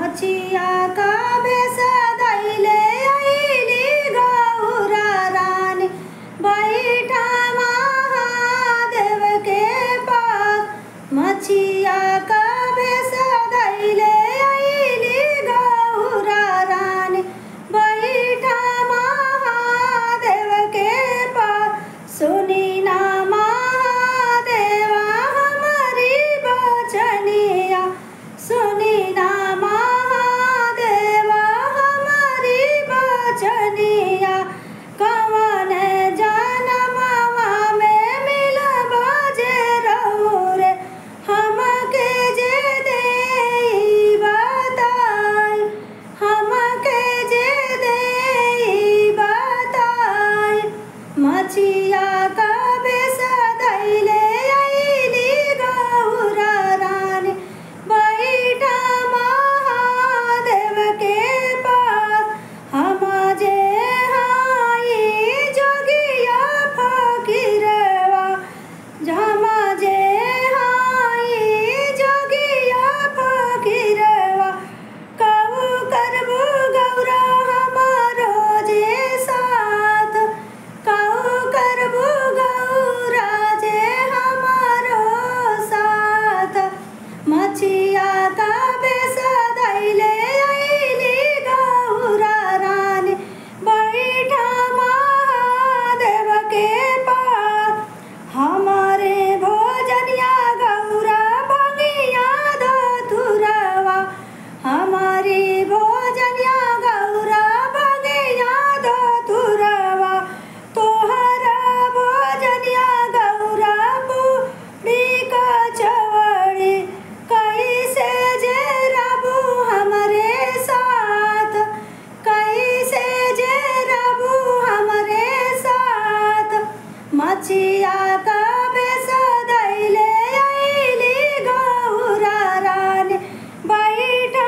मचिया का बेस दैले आइली गौरा रानी बैठा महादेव के पास। मचिया का बेस दैले आइली गौरा रानी बैठा महादेव के पास। सुनी ना महादेवा हमारी बचनिया, सुनी ना महादेवा हमारी बचनिया। कवन जनमवा में मिलबा जे रउरे हमके जे देई बताई, हमके जे देई बताई। मचिया का बेस दैले आइली गौरा रानी बैठा महादेव के पास। हम जे हाई जोगिया फकीरवा, हम जे हाई जोगिया फकीरवा। कहू करबू गौरा हमारो जे साथ, कहू करबू गौरा जे हमारो साथ। मचिया का बेस दैले आइली गौरा रानी बैठा महादेव के पास। हमारे भोजनिया गौरा भंगिया धतुरवा, हमारी भोजनिया गौरा भंगिया धतुरवा। तोहरा भोजनिया गौरा पूरी कचौड़ी कैसे जे रहबू हमरे साथ, कैसे जे रहबू हमरे साथ। मचिया का बेस दैले आइली गौरा रानी बैठा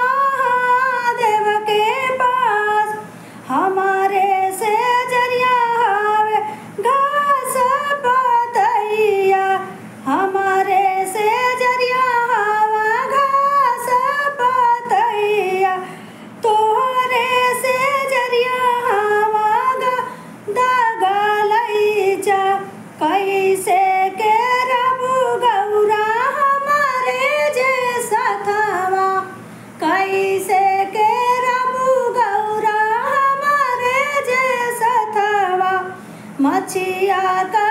महादेव के पास। हमारे से जरिया हवे घास पतैया, हमारे से जरिया हवा घास पतैया। तोहरे से जरिया हवा दगलैचा। कैसे के रहबू गौरा हमारे जे सथवा, कैसे के रहबू गौरा हमारे जे सथवा। मचिया का